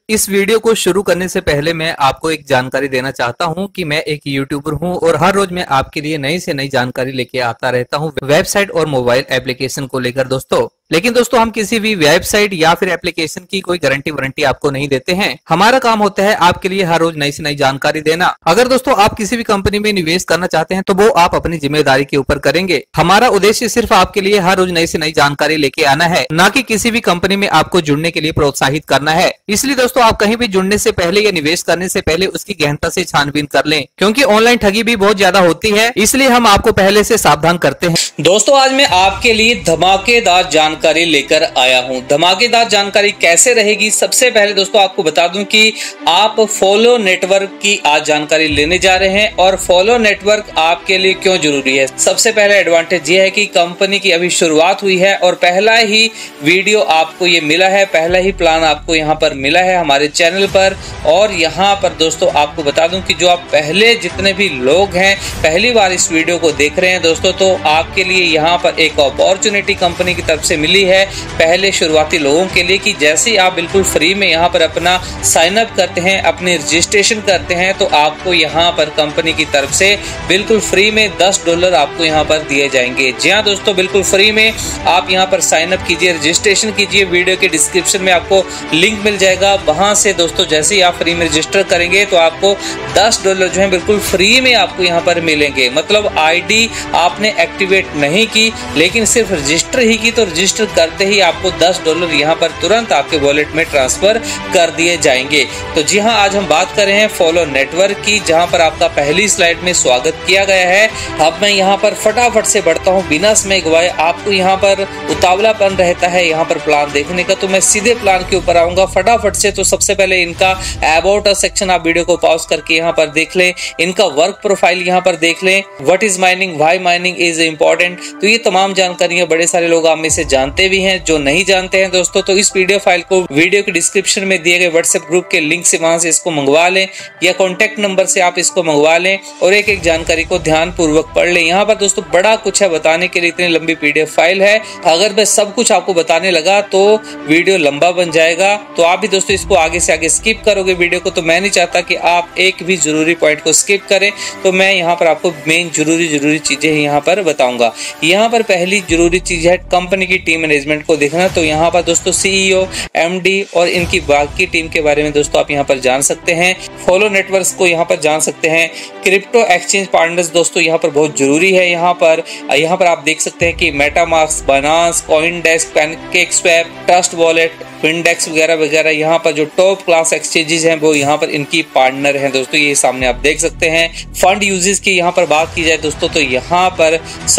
इस वीडियो को शुरू करने से पहले मैं आपको एक जानकारी देना चाहता हूं कि मैं एक यूट्यूबर हूं और हर रोज मैं आपके लिए नई से नई जानकारी लेके आता रहता हूं वेबसाइट और मोबाइल एप्लीकेशन को लेकर दोस्तों। लेकिन दोस्तों हम किसी भी वेबसाइट या फिर एप्लीकेशन की कोई गारंटी वारंटी आपको नहीं देते हैं। हमारा काम होता है आपके लिए हर रोज नई से नई जानकारी देना। अगर दोस्तों आप किसी भी कंपनी में निवेश करना चाहते हैं तो वो आप अपनी जिम्मेदारी के ऊपर करेंगे। हमारा उद्देश्य सिर्फ आपके लिए हर रोज नई से नई जानकारी लेके आना है, न कि किसी भी कंपनी में आपको जुड़ने के लिए प्रोत्साहित करना है। इसलिए दोस्तों आप कहीं भी जुड़ने से पहले या निवेश करने से पहले उसकी गहनता से छानबीन कर लें, क्योंकि ऑनलाइन ठगी भी बहुत ज्यादा होती है। इसलिए हम आपको पहले से सावधान करते हैं। दोस्तों आज मैं आपके लिए धमाकेदार जानकारी लेकर आया हूं। धमाकेदार जानकारी कैसे रहेगी, सबसे पहले दोस्तों आपको बता दूं कि आप फॉलो नेटवर्क की आज जानकारी लेने जा रहे हैं और फॉलो नेटवर्क आपके लिए क्यों जरूरी है। सबसे पहले एडवांटेज ये है कि कंपनी की अभी शुरुआत हुई है और पहला ही वीडियो आपको ये मिला है, पहला ही प्लान आपको यहाँ पर मिला है हमारे चैनल पर। और यहाँ पर दोस्तों आपको बता दूं कि जो आप पहले जितने भी लोग हैं पहली बार इस वीडियो को देख रहे हैं दोस्तों, तो आपके लिए यहाँ पर एक अपॉर्चुनिटी कंपनी की तरफ से मिली है पहले शुरुआती लोगों के लिए कि जैसे आप बिल्कुल फ्री में यहाँ पर अपना साइन अप करते हैं, अपनी रजिस्ट्रेशन करते हैं, तो आपको यहाँ पर कंपनी की तरफ से बिल्कुल फ्री में $10 आपको यहाँ पर दिए जाएंगे। जी हाँ दोस्तों, बिल्कुल फ्री में आप यहाँ पर साइन अप कीजिए, रजिस्ट्रेशन कीजिए। वीडियो के डिस्क्रिप्शन में आपको लिंक मिल जाएगा, वहां से दोस्तों जैसे ही आप फ्री में रजिस्टर करेंगे तो आपको $10 जो है बिल्कुल फ्री में आपको यहाँ पर मिलेंगे। मतलब आईडी आपने एक्टिवेट नहीं की लेकिन सिर्फ रजिस्टर ही की, तो रजिस्टर करते ही आपको $10 यहाँ पर तुरंत आपके वॉलेट में ट्रांसफर कर दिए जाएंगे। तो जी हाँ, आज हम बात कर रहे हैं फॉलो नेटवर्क की, जहाँ पर आपका पहली स्लाइड में स्वागत किया गया है। अब मैं यहाँ पर फटाफट से बढ़ता हूँ बिना समय गवाए। आपको यहाँ पर उतावलापन रहता है यहाँ पर प्लान देखने का, तो मैं सीधे प्लान के ऊपर आऊंगा फटाफट से। तो सबसे पहले इनका अबाउट अस सेक्शन आप वीडियो को पॉज करके यहाँ पर देख लें, इनका वर्क प्रोफाइल यहाँ पर देख लें, what is mining, why mining is important. तो ये तमाम जानकारियां बड़े सारे लोग आप में से जानते भी हैं, जो नहीं जानते हैं दोस्तों तो इस पीडीएफ फाइल को वीडियो के डिस्क्रिप्शन में दिए गए व्हाट्सएप ग्रुप के लिंक से वहां से इसको मंगवा लें या कॉन्टैक्ट नंबर से आप इसको मंगवा लें और एक एक जानकारी को ध्यान पूर्वक पढ़ लें। यहाँ पर दोस्तों बड़ा कुछ है बताने के लिए, इतनी लंबी पीडीएफ फाइल है। अगर मैं सब कुछ आपको बताने लगा तो वीडियो लंबा बन जाएगा, तो आप भी दोस्तों इसको आगे से आगे स्किप करोगे वीडियो को। तो मैं नहीं चाहता कि आप एक भी जरूरी पॉइंट को स्किप करें, तो मैं यहाँ पर आपको मेन जरूरी चीजें यहाँ पर बताऊंगा। यहाँ पर पहली जरूरी चीज है कंपनी की टीम मैनेजमेंट को देखना। तो यहाँ पर दोस्तों सीईओ, एमडी और इनकी बाकी टीम के बारे में दोस्तों आप यहाँ पर जान सकते हैं। फॉलो नेटवर्क्स को यहाँ पर जान सकते हैं। क्रिप्टो एक्सचेंज पार्टनर्स दोस्तों यहाँ पर बहुत जरूरी है। यहाँ पर आप देख सकते हैं कि MetaMask, Binance, CoinDesk, PancakeSwap, Trust Wallet, Findex वगैरह वगैरह, यहाँ पर जो टॉप क्लास एक्सचेंजेस हैं वो यहाँ पर इनकी पार्टनर हैं दोस्तों, ये सामने आप देख सकते हैं। फंड यूजेस की यहाँ पर बात की जाए दोस्तों तो यहाँ पर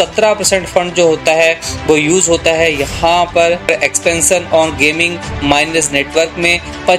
17% फंड जो होता है वो यूज होता है यहाँ पर expansion on gaming miners network में।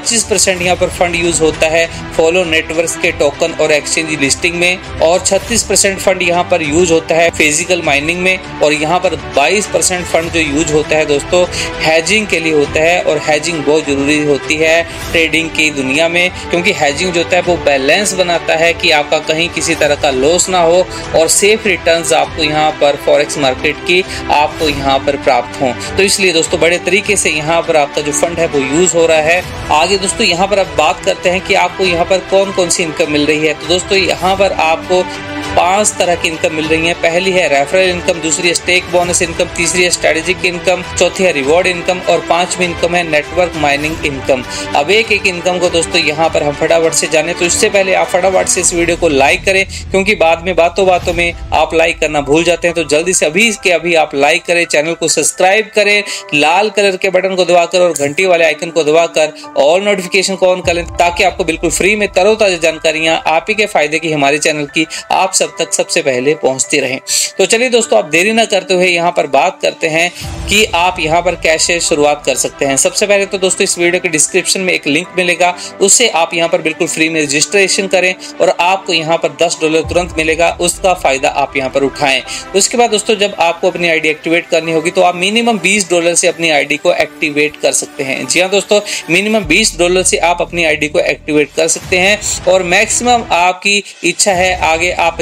25% यहाँ पर फंड यूज होता है फॉलो नेटवर्क्स के टोकन और एक्सचेंज लिस्टिंग में, और 36% फंड यहाँ पर यूज होता है फिजिकल माइनिंग में, और यहाँ पर 22% फंड जो यूज होता है दोस्तों हैजिंग के लिए होता है। और हैजिंग बहुत जरूरी होती है ट्रेडिंग की दुनिया में, क्योंकि हैजिंग जो होता है वो बैलेंस बनाता है कि आपका कहीं किसी तरह का लॉस ना हो और सेफ रिटर्न्स आपको यहाँ पर फॉरेक्स मार्केट की आपको यहाँ पर प्राप्त हो। तो इसलिए दोस्तों बड़े तरीके से यहाँ पर आपका जो फंड है वो यूज हो रहा है। आगे दोस्तों यहाँ पर अब बात करते हैं कि आपको यहाँ पर कौन कौन सी इनकम मिल रही है। तो दोस्तों यहाँ पर आपको 5 तरह की इनकम मिल रही है। पहली है रेफरल इनकम, दूसरी है स्टेक बोनस इनकम, तीसरी है स्ट्रेटेजिक इनकम, चौथी है रिवॉर्ड इनकम और 5वीं इनकम है नेटवर्क माइनिंग इनकम। अब एक एक इनकम को दोस्तों यहाँ पर हम फटाफट से जाने, तो इससे पहले आप फटाफट से इस वीडियो को लाइक करें, क्योंकि बाद में बातों में आप लाइक करना भूल जाते हैं। तो जल्दी से अभी के अभी आप लाइक करें, चैनल को सब्सक्राइब करें, लाल कलर के बटन को दबाकर और घंटी वाले आइकन को दबाकर ऑल नोटिफिकेशन को ऑन कर लें, ताकि आपको बिल्कुल फ्री में तरोताजा जानकारियां आप ही के फायदे की हमारे चैनल की आप सब तक सबसे पहले पहुंचती रहें। तो चलिए दोस्तों आप देरी ना करते हुए यहाँ पर बात करते हैं कि आप यहाँ पर कैसे शुरुआत कर सकते हैं। सबसे पहले तो दोस्तों इस वीडियो के डिस्क्रिप्शन में एक लिंक मिलेगा, उससे आप यहाँ पर बिल्कुल फ्री में रजिस्ट्रेशन करें और आपको यहाँ पर $10 तुरंत मिलेगा, उसका फायदा आप यहाँ पर उठाएं। उसके बाद दोस्तों जब आपको अपनी आईडी एक्टिवेट करनी होगी तो आप मिनिमम $20 से अपनी आईडी को एक्टिवेट कर सकते हैं। जी हाँ दोस्तों, मिनिमम $20 से आप अपनी आईडी को एक्टिवेट कर सकते हैं और मैक्सिमम आपकी इच्छा है आगे आप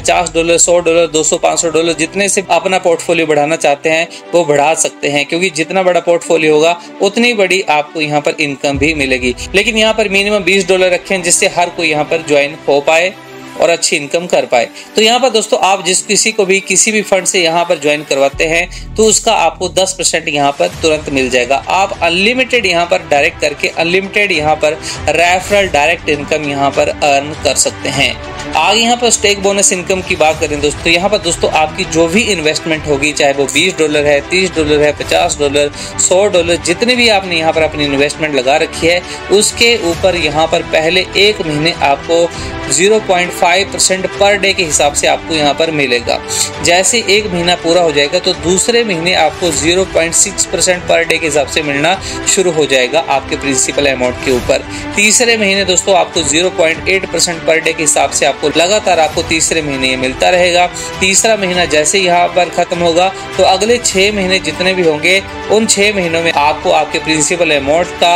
$50, $100, $200, $500 जितने से अपना पोर्टफोलियो बढ़ाना चाहते हैं वो बढ़ा सकते हैं, क्योंकि जितना बड़ा पोर्टफोलियो होगा उतनी बड़ी आपको यहाँ पर इनकम भी मिलेगी। लेकिन यहाँ पर मिनिमम $20 रखें जिससे हर कोई यहाँ पर ज्वाइन हो पाए और अच्छी इनकम कर पाए। तो यहाँ पर दोस्तों आप किसी को भी किसी भी फंड से यहाँ पर ज्वाइन करवाते हैं तो उसका आपको 10% यहाँ पर तुरंत मिल जाएगा। आप अनलिमिटेड यहाँ पर डायरेक्ट करके अनलिमिटेड यहाँ पर रेफरल डायरेक्ट इनकम यहाँ पर अर्न कर सकते हैं। आगे यहाँ पर स्टेक बोनस इनकम की बात करें दोस्तों, यहाँ पर दोस्तों आपकी जो भी इन्वेस्टमेंट होगी, चाहे वो $20 है, $30 है, $50, $100, जितने भी आपने यहाँ पर अपनी इन्वेस्टमेंट लगा रखी है उसके ऊपर यहाँ पर पहले 1 महीने आपको 0.5% पर डे के हिसाब से आपको यहाँ पर मिलेगा। जैसे 1 महीना पूरा हो जाएगा तो दूसरे महीने आपको 0.6% पर डे के हिसाब से मिलना शुरू हो जाएगा आपके प्रिंसिपल अमाउंट के ऊपर। तीसरे महीने दोस्तों आपको 0.8% पर डे के हिसाब से आपको लगातार आपको तीसरे महीने ये मिलता रहेगा। तीसरा महीना जैसे यहाँ पर खत्म होगा तो अगले 6 महीने जितने भी होंगे उन 6 महीनों में आपको आपके प्रिंसिपल अमाउंट का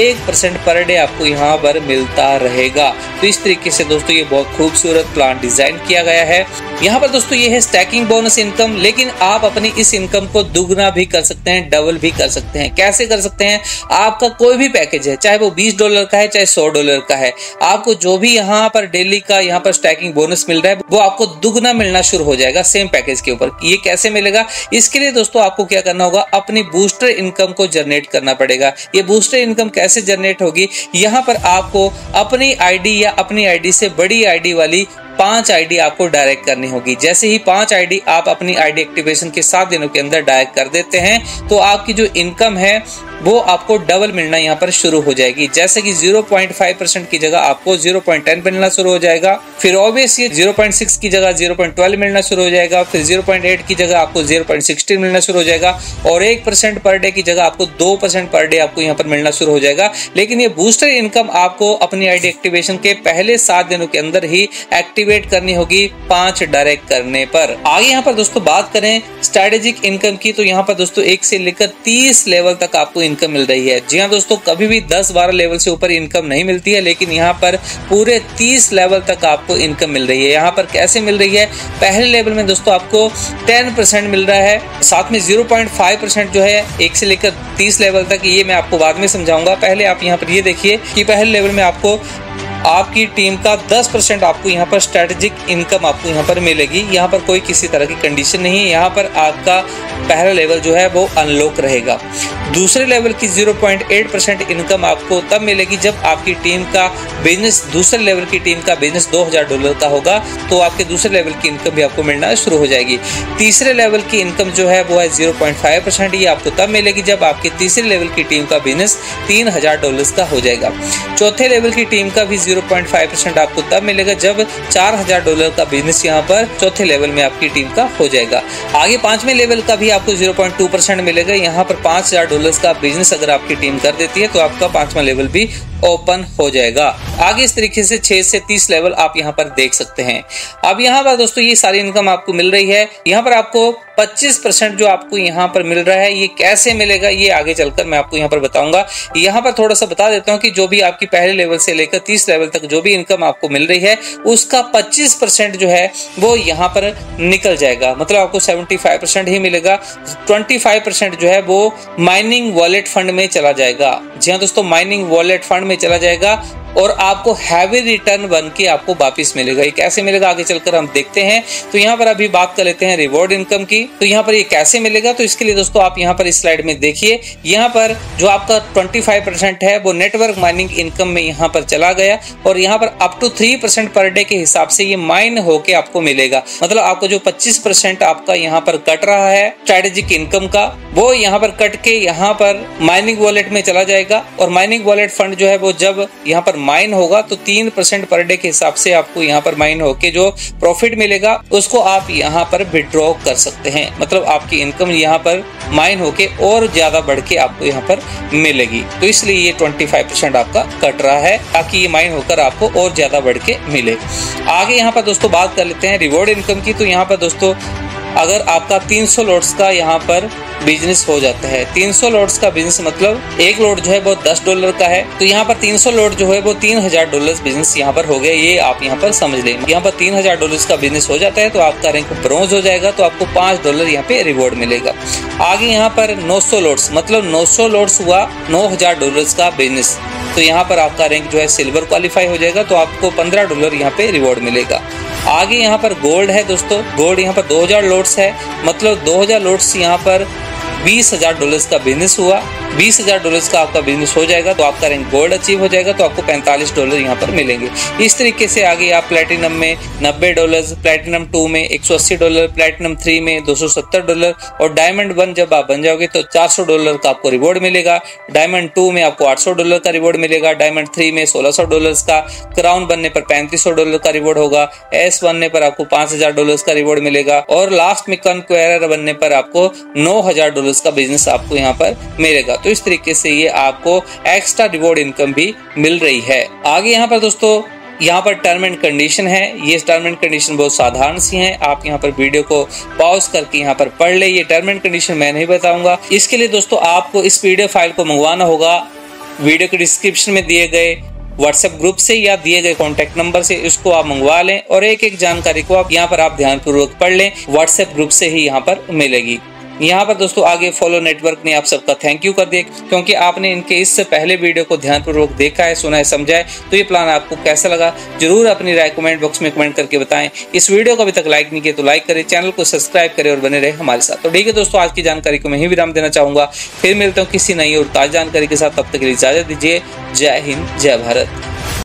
1% पर डे आपको यहाँ पर मिलता रहेगा। तो इस तरीके से दोस्तों ये बहुत खूबसूरत प्लान डिजाइन किया गया है। यहाँ पर दोस्तों ये है स्टैकिंग बोनस इनकम, लेकिन आप अपनी इस इनकम को दुगना भी कर सकते हैं, डबल भी कर सकते हैं। कैसे कर सकते हैं? आपका कोई भी पैकेज है, चाहे वो $20 का है, चाहे $100 का है, आपको जो भी यहाँ पर डेली का यहाँ पर स्टैकिंग बोनस मिल रहा है वो आपको दुगना मिलना शुरू हो जाएगा सेम पैकेज के ऊपर। ये कैसे मिलेगा? इसके लिए दोस्तों आपको क्या करना होगा, अपनी बूस्टर इनकम को जनरेट करना पड़ेगा। ये बूस्टर इनकम कैसे जनरेट होगी? यहाँ पर आपको अपनी आईडी या अपनी आईडी से बड़ी आईडी वाली 5 आईडी आपको डायरेक्ट करनी होगी। जैसे ही 5 आईडी आप अपनी आईडी एक्टिवेशन के 7 दिनों के अंदर डायरेक्ट कर देते हैं तो आपकी जो इनकम है वो आपको डबल मिलना यहाँ पर शुरू हो जाएगी। जैसे कि 0.5% की जगह आपको 0.10 मिलना शुरू हो जाएगा, फिर ऑब्वियसली 0.6 की जगह 0.12 मिलना शुरू हो जाएगा, फिर 0.8 की जगह आपको 0.16 मिलना शुरू हो जाएगा और 1% पर डे की जगह आपको 2% पर डे आपको यहाँ पर मिलना शुरू हो जाएगा। लेकिन ये बूस्टर इनकम आपको अपनी आईडी एक्टिवेशन के पहले 7 दिनों के अंदर ही एक्टिवेट करनी होगी 5 डायरेक्ट करने पर। आगे यहाँ पर दोस्तों बात करें स्ट्रेटेजिक इनकम की, तो यहाँ पर दोस्तों 1 से लेकर 30 लेवल तक आपको इनकम मिल रही है। जी हाँ दोस्तों, कभी भी 10-12 लेवल से ऊपर इनकम नहीं मिलती है, लेकिन यहाँ पर पूरे 30 लेवल तक आपको इनकम मिल रही है। यहाँ पर कैसे मिल रही है? पहले लेवल में दोस्तों आपको 10% मिल रहा है, साथ में 0.5% जो है 1 से लेकर 30 लेवल तक, ये मैं आपको बाद में समझाऊंगा। पहले आप यहाँ पर ये देखिए कि पहले लेवल में आपको आपकी टीम का 10% आपको यहाँ पर स्ट्रेटेजिक इनकम आपको यहाँ पर मिलेगी। यहाँ पर कोई किसी तरह की कंडीशन नहीं है, यहाँ पर आपका पहला लेवल जो है वो अनलॉक रहेगा। दूसरे लेवल की 0.8% इनकम आपको तब मिलेगी जब आपकी टीम का बिजनेस, दूसरे लेवल की टीम का बिजनेस $2000 का होगा तो आपके दूसरे लेवल की इनकम भी आपको मिलना शुरू हो जाएगी। तीसरे लेवल की इनकम जो है वो है 0.5%, ये आपको तब मिलेगी जब आपके तीसरे लेवल की टीम का बिजनेस $3000 का हो जाएगा। चौथे लेवल की टीम का भी 0.5% आपको तब मिलेगा जब $4000 का बिजनेस यहाँ पर चौथे लेवल में आपकी टीम का हो जाएगा। आगे 5वें लेवल का भी आपको 0.2% मिलेगा। यहाँ पर $5000 का बिजनेस अगर आपकी टीम कर देती है तो आपका 5वां लेवल भी ओपन हो जाएगा। आगे इस तरीके से 6 से 30 लेवल आप यहाँ पर देख सकते हैं। अब यहाँ पर दोस्तों ये सारी इनकम आपको मिल रही है। यहाँ पर आपको 25% जो आपको यहाँ पर मिल रहा है, ये कैसे मिलेगा ये आगे चलकर मैं आपको यहाँ पर बताऊंगा। यहाँ पर थोड़ा सा बता देता हूँ कि जो भी आपकी पहले लेवल से लेकर 30 लेवल तक जो भी इनकम आपको मिल रही है उसका 25% जो है वो यहाँ पर निकल जाएगा, मतलब आपको 75% ही मिलेगा। 25% जो है वो माइनिंग वॉलेट फंड में चला जाएगा। जी हाँ दोस्तों, माइनिंग वॉलेट फंड में चला जाएगा और आपको हैवी रिटर्न बन के आपको वापिस मिलेगा। ये कैसे मिलेगा आगे चलकर हम देखते हैं। तो यहाँ पर अभी बात कर लेते हैं रिवॉर्ड इनकम की। तो यहाँ पर ये कैसे मिलेगा, तो इसके लिए दोस्तों आप यहाँ पर इस स्लाइड में देखिए, यहाँ पर जो आपका 25% है वो नेटवर्क माइनिंग इनकम में यहाँ पर चला गया और यहाँ पर अप टू 3% पर डे के हिसाब से ये माइन होके आपको मिलेगा। मतलब आपको जो 25% आपका यहाँ पर कट रहा है स्ट्रेटेजिक इनकम का, वो यहाँ पर कट के यहाँ पर माइनिंग वॉलेट में चला जाएगा और माइनिंग वॉलेट फंड जो है वो जब यहाँ पर माइन होगा तो 3% पर डे के हिसाब से आपको यहाँ पर माइन होके जो प्रॉफिट मिलेगा उसको आप यहाँ पर विड्रॉ कर सकते हैं। मतलब आपकी इनकम यहाँ पर माइन होके और ज्यादा बढ़ के आपको यहाँ पर मिलेगी। तो इसलिए ये 25% आपका कट रहा है ताकि ये माइन होकर आपको और ज्यादा बढ़ के मिले। आगे यहाँ पर दोस्तों बात कर लेते हैं रिवॉर्ड इनकम की। तो यहाँ पर दोस्तों अगर आपका 300 लॉट्स का यहाँ पर बिजनेस हो जाता है। 300 लॉट्स का बिजनेस मतलब एक लॉट जो है वो $10 का है, तो यहाँ पर 300 लॉट जो है वो $3000 बिजनेस यहाँ पर हो गया। ये आप यहाँ पर समझ लेंगे। यहाँ पर $3000 का बिजनेस हो जाता है तो आपका रैंक ब्रोंज हो जाएगा, तो आपको $5 यहाँ पे रिवॉर्ड मिलेगा। आगे यहाँ पर 900 लॉट्स मतलब 900 लॉट्स हुआ $9000 का बिजनेस, तो यहाँ पर आपका रैंक जो है सिल्वर क्वालिफाई हो जाएगा, तो आपको $15 यहाँ पे रिवॉर्ड मिलेगा। आगे यहाँ पर गोल्ड है दोस्तों, गोल्ड यहाँ पर 2000 लॉट्स है, मतलब 2000 लॉट्स यहाँ पर $20000 का बिजनेस हुआ। $20000 का आपका बिजनेस हो जाएगा तो आपका रैंक गोल्ड अचीव हो जाएगा, तो आपको $45 यहाँ पर मिलेंगे। इस तरीके से आगे आप प्लेटिनम में $90, प्लेटिनम 2 में $180, प्लेटिनम 3 में $270 और डायमंड 1 जब आप बन जाओगे तो $400 का आपको रिवॉर्ड मिलेगा। डायमंड 2 में आपको $800 का रिवॉर्ड मिलेगा। डायमंड 3 में $1600 का, क्राउन बनने पर $3500 का रिवॉर्ड होगा। एस बनने पर आपको $5000 का रिवॉर्ड मिलेगा और लास्ट में कन्क्वेरर बनने पर आपको $9000 का बिजनेस आपको यहाँ पर मिलेगा। तो इस तरीके से ये आपको एक्स्ट्रा रिवॉर्ड इनकम भी मिल रही है। आगे यहाँ पर दोस्तों यहाँ पर टर्म एंड कंडीशन है। ये टर्म एंड कंडीशन बहुत साधारण सी हैं, आप यहाँ पर वीडियो को पॉज करके यहाँ पर पढ़ ले। ये टर्म एंड कंडीशन मैं नहीं बताऊंगा। इसके लिए दोस्तों आपको इस पीडीएफ फाइल को मंगवाना होगा वीडियो के डिस्क्रिप्शन में दिए गए व्हाट्सएप ग्रुप से या दिए गए कॉन्टैक्ट नंबर से। इसको आप मंगवा लें और एक एक जानकारी को आप यहाँ पर आप ध्यानपूर्वक पढ़ लें। व्हाट्सएप ग्रुप से ही यहाँ पर मिलेगी। यहाँ पर दोस्तों आगे फॉलो नेटवर्क ने आप सबका थैंक यू कर दिया, क्योंकि आपने इनके इससे पहले वीडियो को ध्यानपूर्वक देखा है, सुना है, समझा है। तो ये प्लान आपको कैसा लगा जरूर अपनी राय कमेंट बॉक्स में कमेंट करके बताएं। इस वीडियो को अभी तक लाइक नहीं किया तो लाइक करें, चैनल को सब्सक्राइब करें और बने रहे हमारे साथ। तो ठीक है दोस्तों, आज की जानकारी को मैं ही विराम देना चाहूंगा। फिर मिलता हूँ किसी नई और ताज़ा जानकारी के साथ, तब तक के लिए इजाजत दीजिए। जय हिंद, जय भारत।